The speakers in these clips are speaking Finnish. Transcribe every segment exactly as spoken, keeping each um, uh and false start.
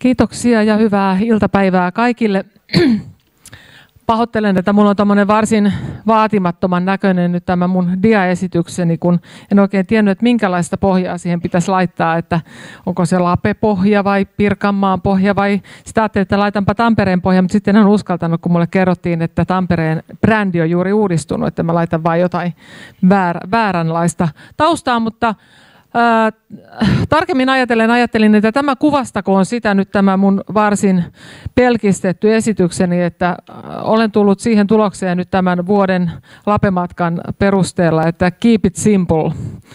Kiitoksia ja hyvää iltapäivää kaikille. Pahoittelen, että minulla on tämmöinen varsin vaatimattoman näköinen nyt tämä mun diaesitykseni, kun en oikein tiennyt, että minkälaista pohjaa siihen pitäisi laittaa, että onko se Lape-pohja vai Pirkanmaan pohja vai sitä ajattelin, että laitanpa Tampereen pohja, mutta sitten en ole uskaltanut, kun mulle kerrottiin, että Tampereen brändi on juuri uudistunut, että mä laitan vain jotain väär, vääränlaista taustaa, mutta Ää, tarkemmin ajatellen ajattelin, että tämä kuvastakoon sitä nyt tämä mun varsin pelkistetty esitykseni, että olen tullut siihen tulokseen nyt tämän vuoden Lape-matkan perusteella, että keep it simple.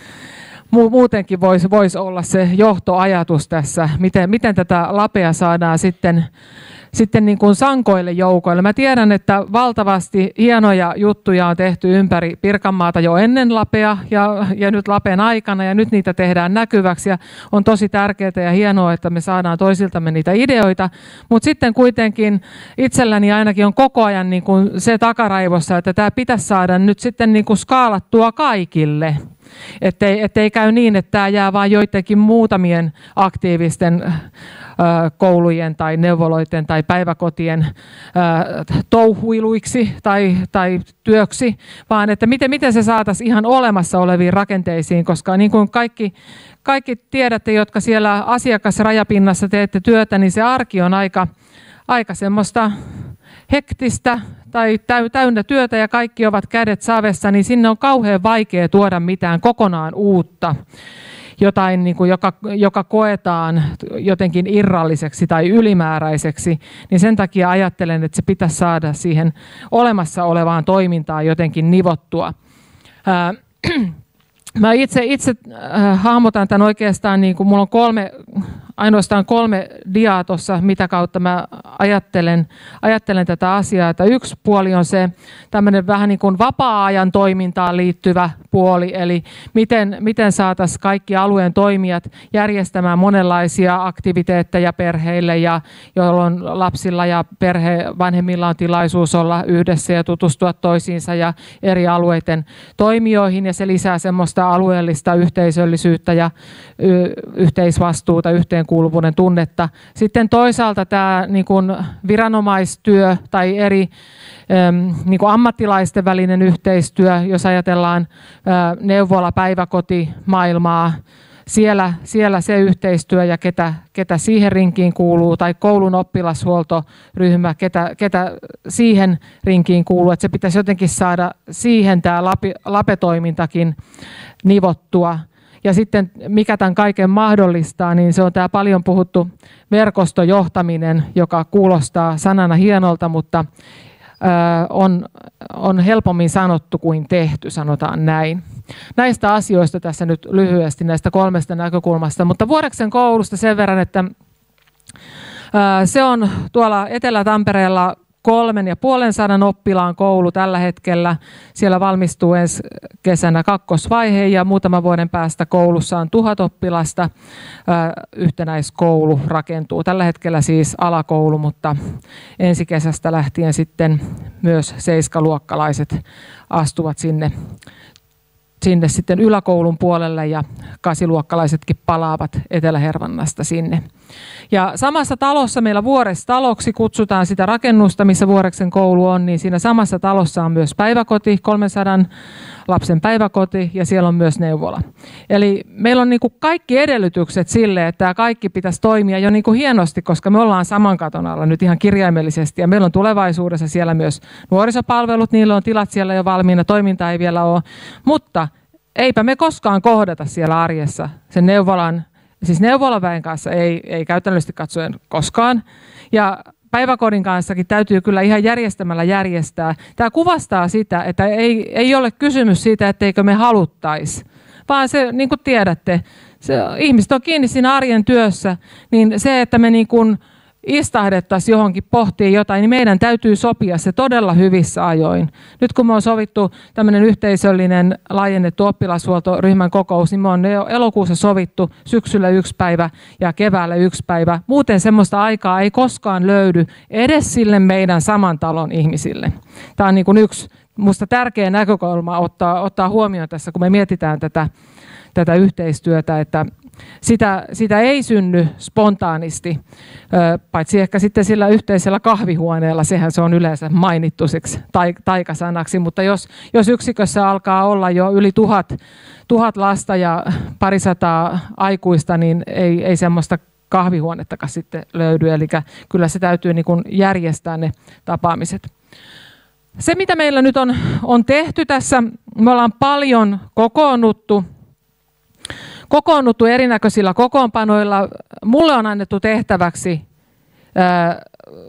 Muutenkin voisi vois olla se johtoajatus tässä, miten, miten tätä Lapea saadaan sitten sitten niin kuin sankoille joukoille. Mä tiedän, että valtavasti hienoja juttuja on tehty ympäri Pirkanmaata jo ennen Lapea ja, ja nyt Lapen aikana ja nyt niitä tehdään näkyväksi ja on tosi tärkeää ja hienoa, että me saadaan toisiltamme niitä ideoita, mutta sitten kuitenkin itselläni ainakin on koko ajan niin kuin se takaraivossa, että tämä pitäisi saada nyt sitten niin kuin skaalattua kaikille. Ettei, ettei käy niin, että tämä jää vain joidenkin muutamien aktiivisten ö, koulujen tai neuvoloiden tai päiväkotien ö, touhuiluiksi tai, tai työksi, vaan että miten, miten se saataisiin ihan olemassa oleviin rakenteisiin, koska niin kuin kaikki, kaikki tiedätte, jotka siellä asiakasrajapinnassa teette työtä, niin se arki on aika, aika semmoista hektistä tai täynnä työtä ja kaikki ovat kädet savessa, niin sinne on kauhean vaikea tuoda mitään kokonaan uutta, jotain, niin kuin joka, joka koetaan jotenkin irralliseksi tai ylimääräiseksi, niin sen takia ajattelen, että se pitäisi saada siihen olemassa olevaan toimintaan jotenkin nivottua. Ää, Mä itse, itse äh, hahmotan tämän oikeastaan, niin kuin mulla on kolme, ainoastaan kolme diaa tuossa, mitä kautta mä ajattelen, ajattelen tätä asiaa. Että yksi puoli on se tämmöinen vähän niin kuin vapaa-ajan toimintaan liittyvä puoli, eli miten, miten saataisiin kaikki alueen toimijat järjestämään monenlaisia aktiviteetteja perheille, ja jolloin lapsilla ja perhe, vanhemmilla on tilaisuus olla yhdessä ja tutustua toisiinsa ja eri alueiden toimijoihin, ja se lisää semmoista alueellista yhteisöllisyyttä ja y- yhteisvastuuta, yhteenkuuluvuuden tunnetta. Sitten toisaalta tämä niin kuin viranomaistyö tai eri äm, niin kuin ammattilaisten välinen yhteistyö, jos ajatellaan ä, neuvola, päiväkoti, maailmaa, Siellä, siellä se yhteistyö ja ketä, ketä siihen rinkiin kuuluu, tai koulun oppilashuoltoryhmä, ketä, ketä siihen rinkiin kuuluu, että se pitäisi jotenkin saada siihen tämä Lape, Lape-toimintakin nivottua. Ja sitten mikä tämän kaiken mahdollistaa, niin se on tämä paljon puhuttu verkostojohtaminen, joka kuulostaa sanana hienolta, mutta On, on helpommin sanottu kuin tehty, sanotaan näin. Näistä asioista tässä nyt lyhyesti, näistä kolmesta näkökulmasta, mutta Vuoreksen koulusta sen verran, että se on tuolla Etelä-Tampereella kolmen ja puolen sadan oppilaan koulu tällä hetkellä. Siellä valmistuu ensi kesänä kakkosvaihe ja muutaman vuoden päästä koulussa on tuhat oppilasta. Yhtenäiskoulu rakentuu. Tällä hetkellä siis alakoulu, mutta ensi kesästä lähtien sitten myös seiskaluokkalaiset astuvat sinne, sinne sitten yläkoulun puolelle ja kasiluokkalaisetkin palaavat Etelä-Hervannasta sinne. Ja samassa talossa meillä Vuorestaloksi kutsutaan sitä rakennusta, missä Vuoreksen koulu on, niin siinä samassa talossa on myös päiväkoti, kolmensadan lapsen päiväkoti ja siellä on myös neuvola. Eli meillä on niin kuin kaikki edellytykset sille, että tämä kaikki pitäisi toimia jo niin kuin hienosti, koska me ollaan saman katon alla nyt ihan kirjaimellisesti ja meillä on tulevaisuudessa siellä myös nuorisopalvelut, niillä on tilat siellä jo valmiina, toiminta ei vielä ole, mutta eipä me koskaan kohdata siellä arjessa sen neuvolan, siis neuvolaväen kanssa ei, ei käytännöllisesti katsoen koskaan. Ja päiväkodin kanssakin täytyy kyllä ihan järjestämällä järjestää. Tämä kuvastaa sitä, että ei, ei ole kysymys siitä, etteikö me haluttaisi, vaan se, niin kuin tiedätte, se, ihmiset on kiinni siinä arjen työssä, niin se, että me niin kuin istahdettaisiin johonkin pohtiin jotain, niin meidän täytyy sopia se todella hyvissä ajoin. Nyt kun me on sovittu tämmöinen yhteisöllinen laajennettu oppilashuoltoryhmän kokous, niin me on elokuussa sovittu syksyllä yksi päivä ja keväällä yksi päivä. Muuten semmoista aikaa ei koskaan löydy edes sille meidän saman talon ihmisille. Tämä on niin kuin yksi musta tärkeä näkökulma ottaa, ottaa huomioon tässä, kun me mietitään tätä, tätä yhteistyötä, että sitä, sitä ei synny spontaanisti, paitsi ehkä sitten sillä yhteisellä kahvihuoneella, sehän se on yleensä mainittu siksi taikasanaksi, mutta jos, jos yksikössä alkaa olla jo yli tuhat, tuhat lasta ja parisataa aikuista, niin ei, ei semmoista kahvihuonettakaan sitten löydy, eli kyllä se täytyy niin kuin järjestää ne tapaamiset. Se, mitä meillä nyt on, on tehty tässä, me ollaan paljon kokoonnuttu, kokoonnuttu erinäköisillä kokoonpanoilla. Mulle on annettu tehtäväksi ää,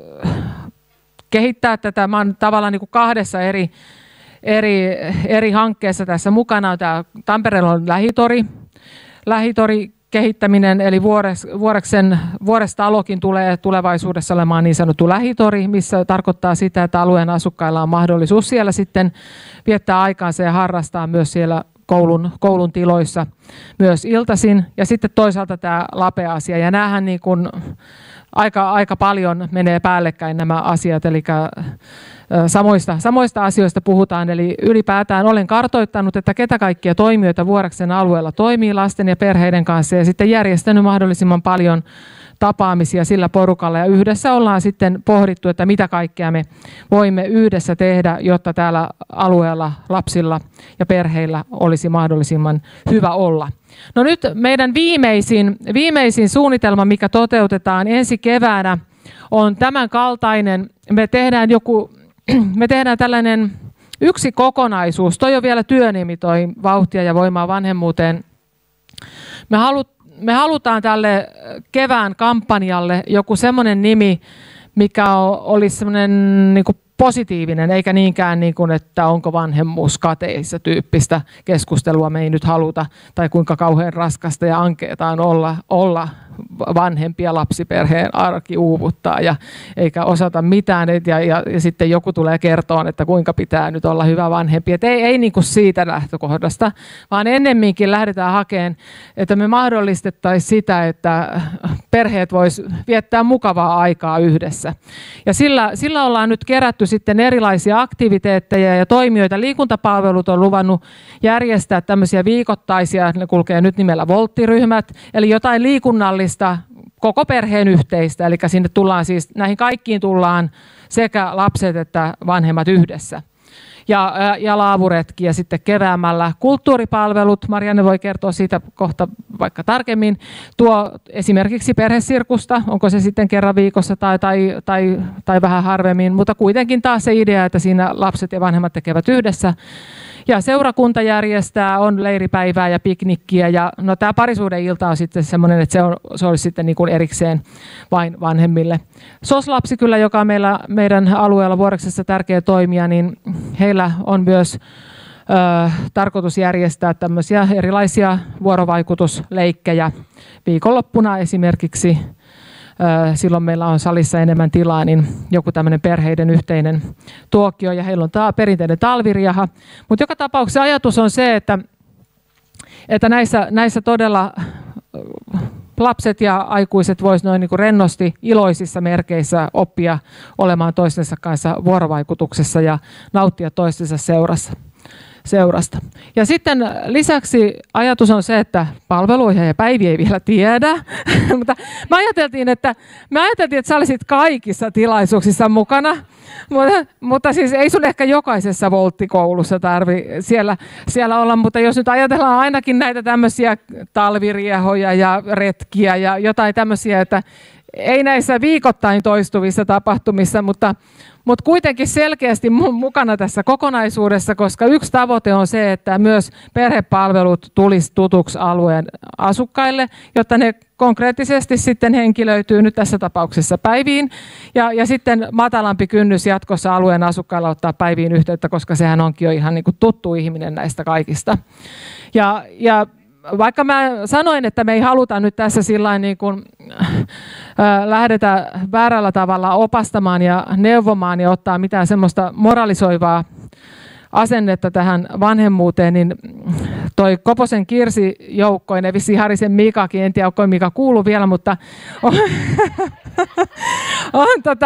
kehittää tätä. Mä oon tavallaan niin kuin kahdessa eri, eri, eri hankkeessa tässä mukana. Tämä Tampereella on lähitori, lähitori kehittäminen, eli Vuores, Vuoreksen, Vuorestalokin tulee tulevaisuudessa olemaan niin sanottu lähitori, missä tarkoittaa sitä, että alueen asukkailla on mahdollisuus siellä sitten viettää aikaansa ja harrastaa myös siellä koulun, koulun tiloissa myös iltaisin. Ja sitten toisaalta tämä Lape-asia, ja näähän niin kuin aika, aika paljon menee päällekkäin nämä asiat, eli Samoista, samoista asioista puhutaan, eli ylipäätään olen kartoittanut, että ketä kaikkia toimijoita Vuoreksen alueella toimii lasten ja perheiden kanssa, ja sitten järjestänyt mahdollisimman paljon tapaamisia sillä porukalla, ja yhdessä ollaan sitten pohdittu, että mitä kaikkea me voimme yhdessä tehdä, jotta täällä alueella lapsilla ja perheillä olisi mahdollisimman hyvä olla. No nyt meidän viimeisin, viimeisin suunnitelma, mikä toteutetaan ensi keväänä, on tämän kaltainen. Me tehdään joku Me tehdään tällainen yksi kokonaisuus. Toi on vielä työnimi, toi vauhtia ja voimaa vanhemmuuteen. Me, halu, me halutaan tälle kevään kampanjalle joku semmoinen nimi, mikä olisi semmoinen niin kuin positiivinen, eikä niinkään niin kuin, että onko vanhemmuus kateissa tyyppistä keskustelua me ei nyt haluta, tai kuinka kauhean raskasta ja ankeeta on olla, olla vanhempia, lapsiperheen arki uuvuttaa ja eikä osata mitään, ja, ja, ja sitten joku tulee kertoa, että kuinka pitää nyt olla hyvä vanhempi. Et ei ei niin kuin siitä lähtökohdasta, vaan ennemminkin lähdetään hakemaan, että me mahdollistettaisiin sitä, että perheet vois viettää mukavaa aikaa yhdessä. Ja sillä, sillä ollaan nyt kerätty sitten erilaisia aktiviteetteja ja toimijoita. Liikuntapalvelut on luvannut järjestää tämmöisiä viikoittaisia, ne kulkee nyt nimellä volttiryhmät, eli jotain liikunnallista koko perheen yhteistä, eli sinne tullaan siis, näihin kaikkiin tullaan sekä lapset että vanhemmat yhdessä. Ja, ja laavuretki ja sitten keväämällä kulttuuripalvelut, Marianne voi kertoa siitä kohta vaikka tarkemmin, tuo esimerkiksi perhesirkusta, onko se sitten kerran viikossa tai, tai, tai, tai vähän harvemmin, mutta kuitenkin taas se idea, että siinä lapset ja vanhemmat tekevät yhdessä. Ja seurakunta järjestää, on leiripäivää ja piknikkiä, ja no, tämä parisuuden ilta on sitten semmoinen, että se, on, se olisi sitten niin kuin erikseen vain vanhemmille. S O S-lapsi kyllä, joka on meillä, meidän alueella Vuoreksessa tärkeä toimija, niin heillä on myös ö, tarkoitus järjestää tämmöisiä erilaisia vuorovaikutusleikkejä viikonloppuna esimerkiksi. Silloin meillä on salissa enemmän tilaa, niin joku tämmöinen perheiden yhteinen tuokio, ja heillä on tämä perinteinen talviriaha. Mutta joka tapauksessa ajatus on se, että, että näissä, näissä todella lapset ja aikuiset voisivat noin niin kuin rennosti iloisissa merkeissä oppia olemaan toistensa kanssa vuorovaikutuksessa ja nauttia toistensa seurassa. seurasta. Ja sitten lisäksi ajatus on se, että palveluihin ja Päivi ei vielä tiedä, mutta me ajateltiin, että, me ajateltiin, että sä olisit kaikissa tilaisuuksissa mukana, mutta, mutta siis ei sun ehkä jokaisessa volttikoulussa tarvitse siellä, siellä olla, mutta jos nyt ajatellaan ainakin näitä tämmöisiä talviriehoja ja retkiä ja jotain tämmöisiä, että ei näissä viikoittain toistuvissa tapahtumissa, mutta Mutta kuitenkin selkeästi mukana tässä kokonaisuudessa, koska yksi tavoite on se, että myös perhepalvelut tulisi tutuksi alueen asukkaille, jotta ne konkreettisesti sitten henkilöityy nyt tässä tapauksessa Päiviin. Ja, ja sitten matalampi kynnys jatkossa alueen asukkailla ottaa Päiviin yhteyttä, koska sehän onkin jo ihan niin kuin tuttu ihminen näistä kaikista. Ja, ja vaikka mä sanoin, että me ei haluta nyt tässä sillain niin kuin, äh, lähdetä väärällä tavalla opastamaan ja neuvomaan ja ottaa mitään semmoista moralisoivaa asennetta tähän vanhemmuuteen, niin toi Koposen Kirsi joukkoinen, vissiin Harisen Mikakin, en tiedä, onko Mika kuullut vielä, mutta on, on, tota,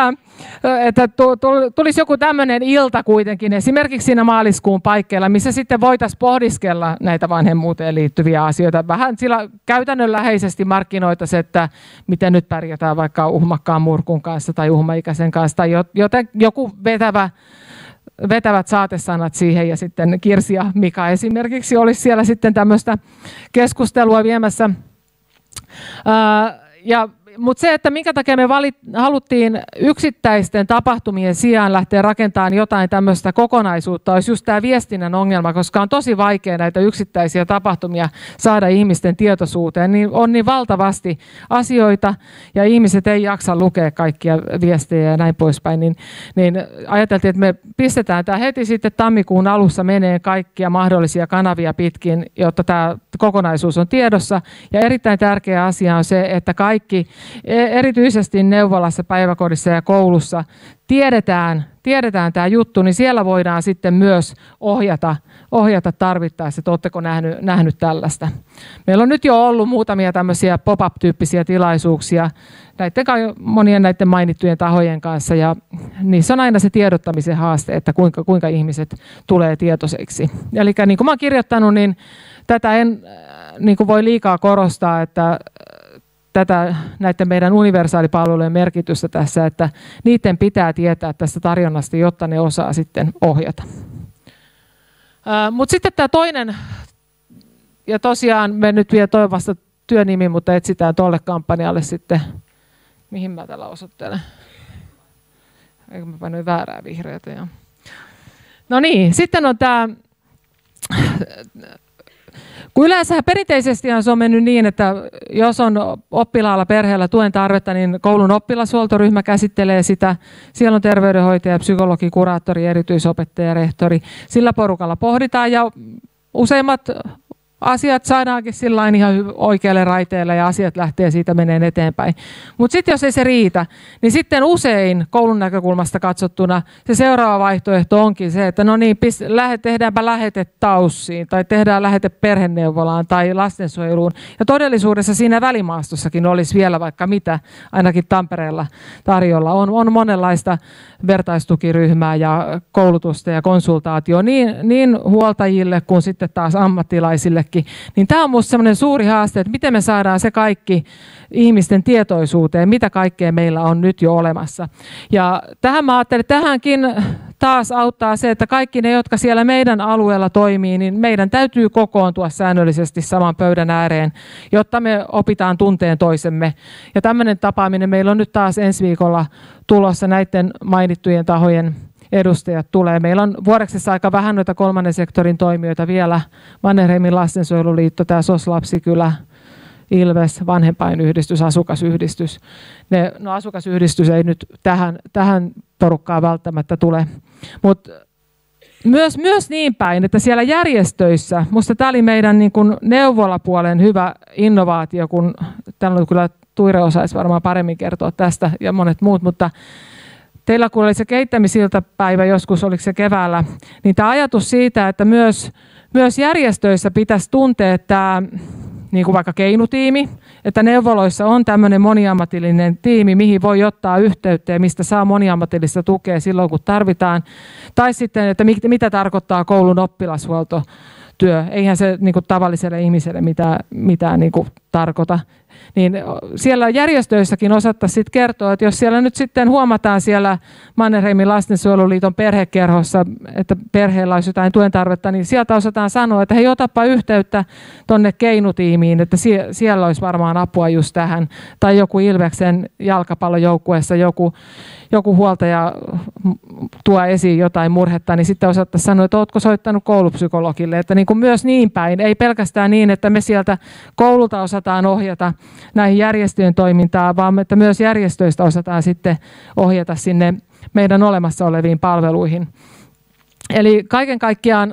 että tulisi joku tämmöinen ilta kuitenkin, esimerkiksi siinä maaliskuun paikkeilla, missä sitten voitaisiin pohdiskella näitä vanhemmuuteen liittyviä asioita. Vähän sillä käytännönläheisesti markkinoitaisiin, että miten nyt pärjätään vaikka uhmakkaan murkun kanssa tai uhmaikäisen kanssa, tai joten joku vetävä, vetävät saatesanat siihen, ja sitten Kirsi ja Mika esimerkiksi olisi siellä sitten tämmöistä keskustelua viemässä. Ää, ja Mutta se, että minkä takia me valit, haluttiin yksittäisten tapahtumien sijaan lähteä rakentamaan jotain tämmöistä kokonaisuutta, olisi just tämä viestinnän ongelma, koska on tosi vaikea näitä yksittäisiä tapahtumia saada ihmisten tietoisuuteen. Niin on niin valtavasti asioita ja ihmiset ei jaksa lukea kaikkia viestejä ja näin poispäin. Niin, niin ajateltiin, että me pistetään tämä heti sitten tammikuun alussa menee kaikkia mahdollisia kanavia pitkin, jotta tämä kokonaisuus on tiedossa. Ja erittäin tärkeä asia on se, että kaikki erityisesti neuvolassa, päiväkodissa ja koulussa tiedetään, tiedetään tämä juttu, niin siellä voidaan sitten myös ohjata, ohjata tarvittaessa, että oletteko nähnyt, nähnyt tällaista. Meillä on nyt jo ollut muutamia tämmöisiä pop-up-tyyppisiä tilaisuuksia näiden, monien näiden mainittujen tahojen kanssa, ja niissä on aina se tiedottamisen haaste, että kuinka, kuinka ihmiset tulee tietoiseksi. Eli niin kuin mä oon kirjoittanut, niin tätä en niin kuin voi liikaa korostaa, että tätä, näiden meidän universaalipalvelujen merkitystä tässä, että niiden pitää tietää tästä tarjonnasta, jotta ne osaa sitten ohjata. Mutta sitten tämä toinen, ja tosiaan me nyt vielä toi vasta työnimi, mutta etsitään tuolle kampanjalle sitten, mihin mä tällä osoittelen. Eikö mä painoin väärää vihreätä. Ja. No niin, sitten on tämä. Kun yleensä perinteisesti se on mennyt niin, että jos on oppilaalla perheellä tuen tarvetta, niin koulun oppilashuoltoryhmä käsittelee sitä. Siellä on terveydenhoitaja, psykologi, kuraattori, erityisopettaja, rehtori. Sillä porukalla pohditaan ja useimmat asiat saadaankin sillain ihan oikealle raiteelle ja asiat lähtee siitä meneen eteenpäin. Mutta sitten jos ei se riitä, niin sitten usein koulun näkökulmasta katsottuna se seuraava vaihtoehto onkin se, että no niin, pist- lähe, tehdäänpä lähete taussiin tai tehdään lähete perheneuvolaan tai lastensuojeluun. Ja todellisuudessa siinä välimaastossakin olisi vielä vaikka mitä, ainakin Tampereella tarjolla. On, on monenlaista vertaistukiryhmää ja koulutusta ja konsultaatio niin, niin huoltajille kuin sitten taas ammattilaisille. Niin tämä on minusta sellainen suuri haaste, että miten me saadaan se kaikki ihmisten tietoisuuteen, mitä kaikkea meillä on nyt jo olemassa. Ja tähän mä ajattelin, että tähänkin taas auttaa se, että kaikki ne, jotka siellä meidän alueella toimii, niin meidän täytyy kokoontua säännöllisesti saman pöydän ääreen, jotta me opitaan tunteen toisemme. Ja tämmöinen tapaaminen meillä on nyt taas ensi viikolla tulossa näiden mainittujen tahojen edustajat tulee. Meillä on Vuoreksessa aika vähän noita kolmannen sektorin toimijoita vielä. Mannerheimin lastensuojeluliitto, tämä S O S-lapsikylä, Ilves, vanhempainyhdistys, asukasyhdistys. Ne, no asukasyhdistys ei nyt tähän, tähän porukkaan välttämättä tule. Mutta myös, myös niin päin, että siellä järjestöissä, musta tämä oli meidän niin kuin neuvolapuolen hyvä innovaatio, kun täällä on kyllä Tuire osaisi varmaan paremmin kertoa tästä ja monet muut, mutta teillä kun oli se kehittämisiltapäivä joskus, oliko se keväällä, niin tämä ajatus siitä, että myös, myös järjestöissä pitäisi tuntea tämä, niin kuin vaikka keinutiimi, että neuvoloissa on tämmöinen moniammatillinen tiimi, mihin voi ottaa yhteyttä ja mistä saa moniammatillista tukea silloin, kun tarvitaan. Tai sitten, että mitä tarkoittaa koulun oppilashuoltotyö. Eihän se niin kuin tavalliselle ihmiselle mitään, mitään niin kuin tarkoita. Niin siellä järjestöissäkin osattaisiin kertoa, että jos siellä nyt sitten huomataan siellä Mannerheimin lastensuojeluliiton perhekerhossa, että perheellä olisi jotain tuen tarvetta, niin sieltä osataan sanoa, että hei, otapa yhteyttä tuonne keinutiimiin, että sie- siellä olisi varmaan apua just tähän. Tai joku Ilveksen jalkapallojoukkueessa joku, joku huoltaja tuo esiin jotain murhetta, niin sitten osattaisiin sanoa, että oletko soittanut koulupsykologille. Että niin kuin myös niin päin, ei pelkästään niin, että me sieltä koululta osataan ohjata näihin järjestöjen toimintaan, vaan että myös järjestöistä osataan sitten ohjata sinne meidän olemassa oleviin palveluihin. Eli kaiken kaikkiaan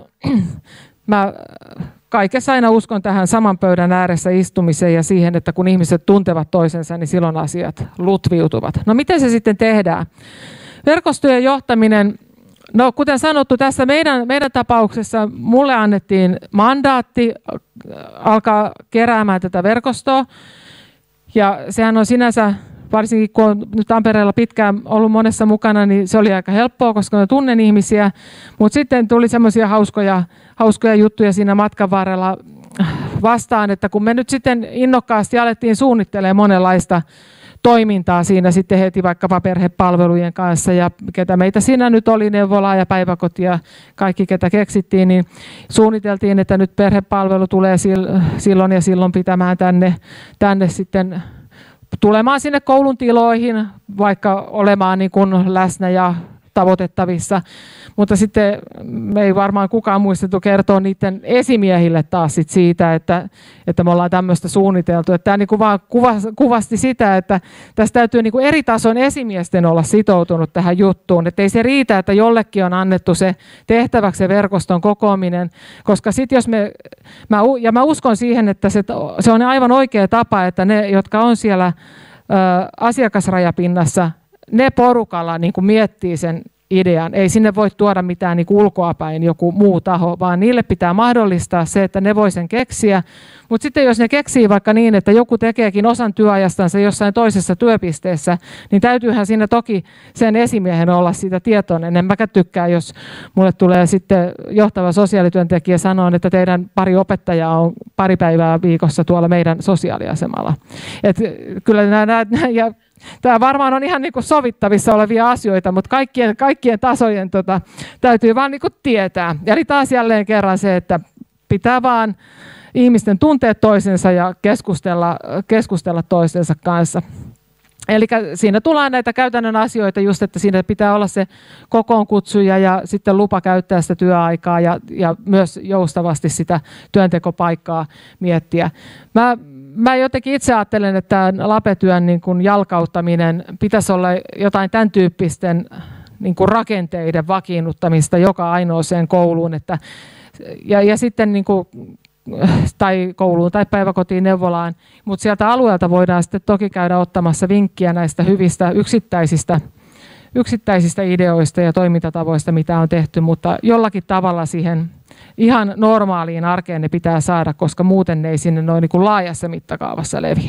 mä kaikessa aina uskon tähän saman pöydän ääressä istumiseen ja siihen, että kun ihmiset tuntevat toisensa, niin silloin asiat lutviutuvat. No miten se sitten tehdään? Verkostojen johtaminen, no kuten sanottu, tässä meidän, meidän tapauksessa mulle annettiin mandaatti alkaa keräämään tätä verkostoa. Ja sehän on sinänsä varsinkin kun olen nyt Tampereella pitkään ollut monessa mukana, niin se oli aika helppoa, koska mä tunnen ihmisiä, mutta sitten tuli semmoisia hauskoja, hauskoja juttuja siinä matkan varrella vastaan, että kun me nyt sitten innokkaasti alettiin suunnittelemaan monenlaista toimintaa siinä sitten heti vaikkapa perhepalvelujen kanssa ja ketä meitä siinä nyt oli, neuvolaa ja päiväkotia, kaikki ketä keksittiin, niin suunniteltiin, että nyt perhepalvelu tulee silloin ja silloin pitämään tänne, tänne sitten tulemaan sinne koulun tiloihin, vaikka olemaan niin kuin läsnä ja tavoitettavissa, mutta sitten me ei varmaan kukaan muistettu kertoa niiden esimiehille taas sit siitä, että, että me ollaan tämmöistä suunniteltu. Että tämä niinku vaan kuvasti sitä, että tässä täytyy niinku eri tason esimiesten olla sitoutunut tähän juttuun. Että ei se riitä, että jollekin on annettu se tehtäväksi se verkoston kokoaminen, koska sitten jos me, mä, ja mä uskon siihen, että se, se on aivan oikea tapa, että ne, jotka on siellä ö, asiakasrajapinnassa, ne porukalla niin kuin miettii sen idean. Ei sinne voi tuoda mitään niin kuin ulkoapäin joku muu taho, vaan niille pitää mahdollistaa se, että ne voi sen keksiä. Mutta sitten jos ne keksii vaikka niin, että joku tekeekin osan työajastansa jossain toisessa työpisteessä, niin täytyyhän siinä toki sen esimiehen olla siitä tietoinen. En mäkään tykkää, jos mulle tulee sitten johtava sosiaalityöntekijä sanoa, että teidän pari opettajaa on pari päivää viikossa tuolla meidän sosiaaliasemalla. Et kyllä nämä, nämä ja tämä varmaan on ihan niin kuin sovittavissa olevia asioita, mutta kaikkien, kaikkien tasojen tota, täytyy vaan niin kuin tietää. Eli taas jälleen kerran se, että pitää vaan ihmisten tuntea toisensa ja keskustella, keskustella toistensa kanssa. Eli siinä tulee näitä käytännön asioita just, että siinä pitää olla se kokoonkutsuja ja sitten lupa käyttää sitä työaikaa ja, ja myös joustavasti sitä työntekopaikkaa miettiä. Mä Mä jotenkin itse ajattelen, että lapetyön niin kuin jalkauttaminen pitäisi olla jotain tämän tyyppisten niin kuin rakenteiden vakiinnuttamista joka ainoaseen kouluun. Että, ja, ja sitten niin kuin, tai kouluun tai päiväkotiin neuvolaan, mutta sieltä alueelta voidaan sitten toki käydä ottamassa vinkkiä näistä hyvistä yksittäisistä, yksittäisistä ideoista ja toimintatavoista, mitä on tehty, mutta jollakin tavalla siihen ihan normaaliin arkeen ne pitää saada, koska muuten ne ei sinne noin niin kuin laajassa mittakaavassa leviä.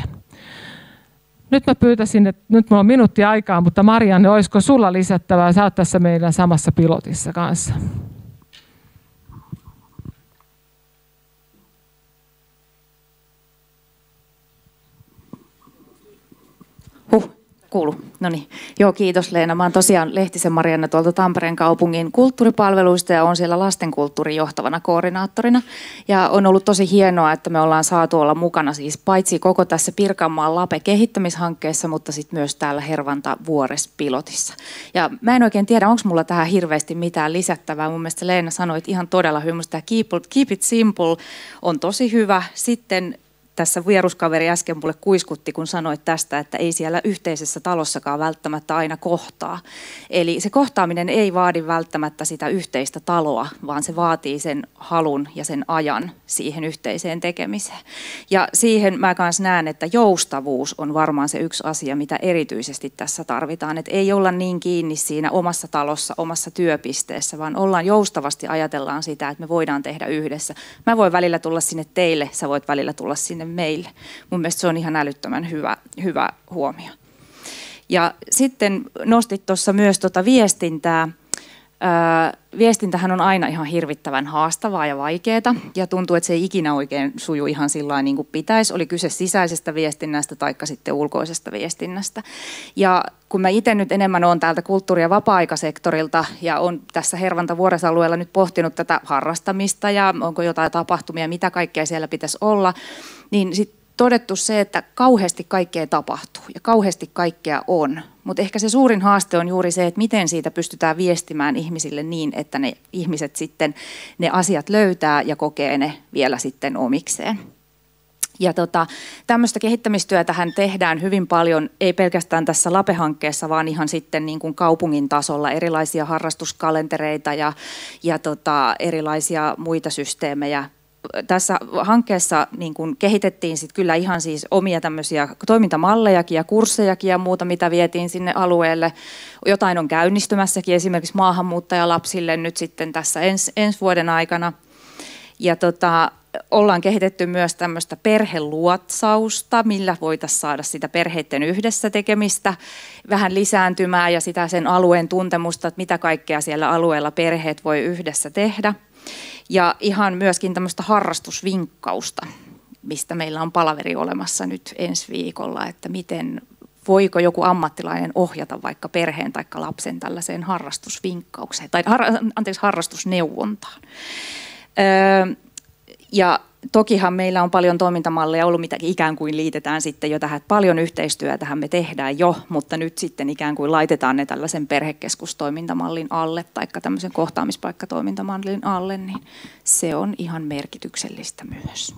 Nyt mä pyytäisin, että nyt mulla on minuutti aikaa, mutta Marianne, olisiko sulla lisättävää? Sä oot tässä meidän samassa pilotissa kanssa. Huh. Kuulu. No niin. Joo, kiitos Leena. Mä oon tosiaan Lehtisen Marianne tuolta Tampereen kaupungin kulttuuripalveluista ja on siellä lastenkulttuurin johtavana koordinaattorina. Ja on ollut tosi hienoa, että me ollaan saatu olla mukana siis paitsi koko tässä Pirkanmaan Lape-kehittämishankkeessa, mutta sitten myös täällä Hervanta Vuores-pilotissa. Ja mä en oikein tiedä, onko mulla tähän hirveästi mitään lisättävää. Mun mielestä Leena sanoi, että ihan todella hyvä. Tämä keep, keep it simple on tosi hyvä. Sitten tässä vieruskaveri äsken mulle kuiskutti, kun sanoit tästä, että ei siellä yhteisessä talossakaan välttämättä aina kohtaa. Eli se kohtaaminen ei vaadi välttämättä sitä yhteistä taloa, vaan se vaatii sen halun ja sen ajan siihen yhteiseen tekemiseen. Ja siihen mä kanssa näen, että joustavuus on varmaan se yksi asia, mitä erityisesti tässä tarvitaan. Että ei olla niin kiinni siinä omassa talossa, omassa työpisteessä, vaan ollaan joustavasti, ajatellaan sitä, että me voidaan tehdä yhdessä. Mä voin välillä tulla sinne teille, sä voit välillä tulla sinne meille. Mun mielestä se on ihan älyttömän hyvä, hyvä huomio. Ja sitten nostit tuossa myös tuota viestintää. Öö, viestintähän on aina ihan hirvittävän haastavaa ja vaikeaa, ja tuntuu, että se ei ikinä oikein suju ihan sillä niin kuin pitäisi. Oli kyse sisäisestä viestinnästä tai sitten ulkoisesta viestinnästä. Ja kun mä itse nyt enemmän olen täältä kulttuuri- ja vapaa-aikasektorilta ja olen tässä Hervanta Vuores-alueella nyt pohtinut tätä harrastamista ja onko jotain tapahtumia, mitä kaikkea siellä pitäisi olla, niin sitten todettu se, että kauheasti kaikkea tapahtuu ja kauheasti kaikkea on. Mutta ehkä se suurin haaste on juuri se, että miten siitä pystytään viestimään ihmisille niin, että ne ihmiset sitten ne asiat löytää ja kokee ne vielä sitten omikseen. Ja tota, tämmöistä kehittämistyötähän tehdään hyvin paljon, ei pelkästään tässä Lape-hankkeessa, vaan ihan sitten niin kuin kaupungin tasolla erilaisia harrastuskalentereita ja, ja tota, erilaisia muita systeemejä. Tässä hankkeessa niin kuin kehitettiin sit kyllä ihan siis omia tämmöisiä toimintamallejakin ja kurssejakin ja muuta, mitä vietiin sinne alueelle. Jotain on käynnistymässäkin esimerkiksi maahanmuuttajalapsille nyt sitten tässä ens, ensi vuoden aikana. Ja tota, ollaan kehitetty myös tämmöistä perheluotsausta, millä voitaisiin saada sitä perheiden yhdessä tekemistä vähän lisääntymään ja sitä sen alueen tuntemusta, että mitä kaikkea siellä alueella perheet voi yhdessä tehdä. Ja ihan myöskin tämmöistä harrastusvinkkausta, mistä meillä on palaveri olemassa nyt ensi viikolla, että miten voiko joku ammattilainen ohjata vaikka perheen tai lapsen tällaiseen harrastusvinkkaukseen tai har, anteeksi, harrastusneuvontaan. Öö, ja tokihan meillä on paljon toimintamalleja ollut, mitä ikään kuin liitetään sitten jo tähän, paljon yhteistyötähän me tehdään jo, mutta nyt sitten ikään kuin laitetaan ne tällaisen perhekeskustoimintamallin alle tai tämmöisen kohtaamispaikkatoimintamallin alle, niin se on ihan merkityksellistä myös.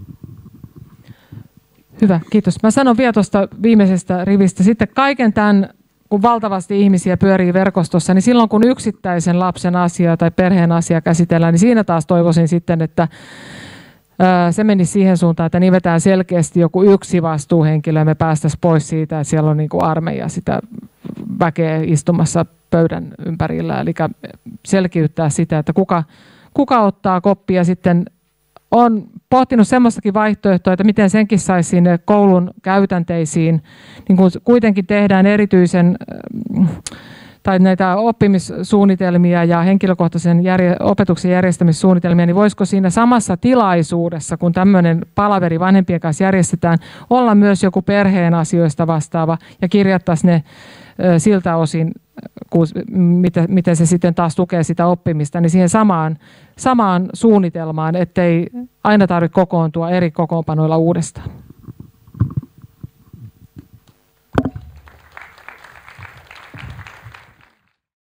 Hyvä, kiitos. Mä sanon vielä tuosta viimeisestä rivistä. Sitten kaiken tämän, kun valtavasti ihmisiä pyörii verkostossa, niin silloin kun yksittäisen lapsen asia tai perheen asia käsitellään, niin siinä taas toivoisin sitten, että se menisi siihen suuntaan, että nimetään selkeästi joku yksi vastuuhenkilö ja me päästäisiin pois siitä, että siellä on niin kuin armeija sitä väkeä istumassa pöydän ympärillä. Eli selkiyttää sitä, että kuka, kuka ottaa koppia sitten. Olen pohtinut semmoistakin vaihtoehtoa, että miten senkin saisi sinne koulun käytänteisiin. Niin kun kuitenkin tehdään erityisen tai näitä oppimissuunnitelmia ja henkilökohtaisen järje, opetuksen järjestämissuunnitelmia, niin voisiko siinä samassa tilaisuudessa, kun tämmöinen palaveri vanhempien kanssa järjestetään, olla myös joku perheen asioista vastaava ja kirjattaisiin ne siltä osin, miten se sitten taas tukee sitä oppimista, niin siihen samaan, samaan suunnitelmaan, ettei aina tarvitse kokoontua eri kokoonpanoilla uudestaan.